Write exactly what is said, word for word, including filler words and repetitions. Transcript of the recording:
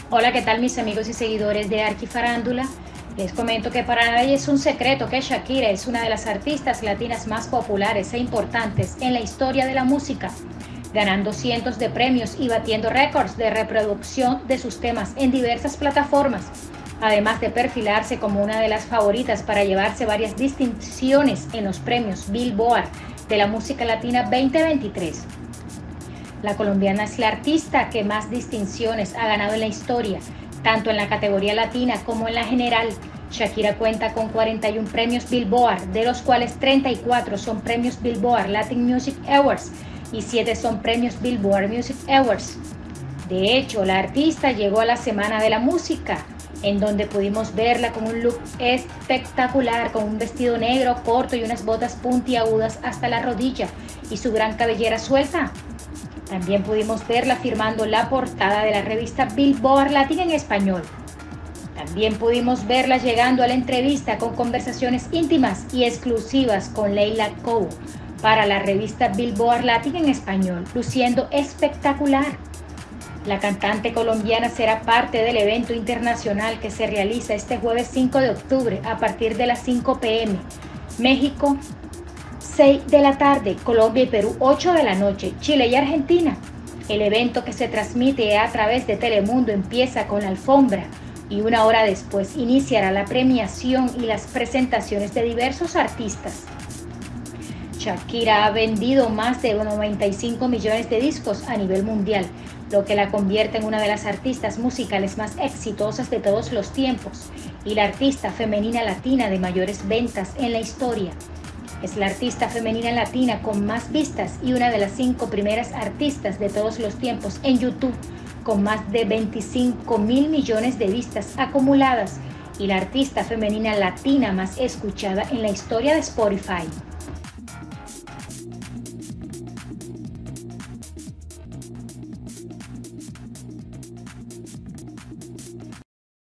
Hola, ¿qué tal mis amigos y seguidores de Arquifarándula? Les comento que para nadie es un secreto que Shakira es una de las artistas latinas más populares e importantes en la historia de la música, ganando cientos de premios y batiendo récords de reproducción de sus temas en diversas plataformas, además de perfilarse como una de las favoritas para llevarse varias distinciones en los premios Billboard de la música latina veinte veintitrés. La colombiana es la artista que más distinciones ha ganado en la historia, tanto en la categoría latina como en la general. Shakira cuenta con cuarenta y uno premios Billboard, de los cuales treinta y cuatro son premios Billboard Latin Music Awards y siete son premios Billboard Music Awards. De hecho, la artista llegó a la Semana de la Música, en donde pudimos verla con un look espectacular, con un vestido negro corto y unas botas puntiagudas hasta la rodilla y su gran cabellera suelta. También pudimos verla firmando la portada de la revista Billboard Latina en español. También pudimos verla llegando a la entrevista con conversaciones íntimas y exclusivas con Leila Cobo para la revista Billboard Latina en español, luciendo espectacular. La cantante colombiana será parte del evento internacional que se realiza este jueves cinco de octubre a partir de las cinco pe eme. México, seis de la tarde, Colombia y Perú, ocho de la noche, Chile y Argentina. El evento, que se transmite a través de Telemundo, empieza con la alfombra y una hora después iniciará la premiación y las presentaciones de diversos artistas. Shakira ha vendido más de noventa y cinco millones de discos a nivel mundial, lo que la convierte en una de las artistas musicales más exitosas de todos los tiempos y la artista femenina latina de mayores ventas en la historia. Es la artista femenina latina con más vistas y una de las cinco primeras artistas de todos los tiempos en YouTube, con más de veinticinco mil millones de vistas acumuladas, y la artista femenina latina más escuchada en la historia de Spotify.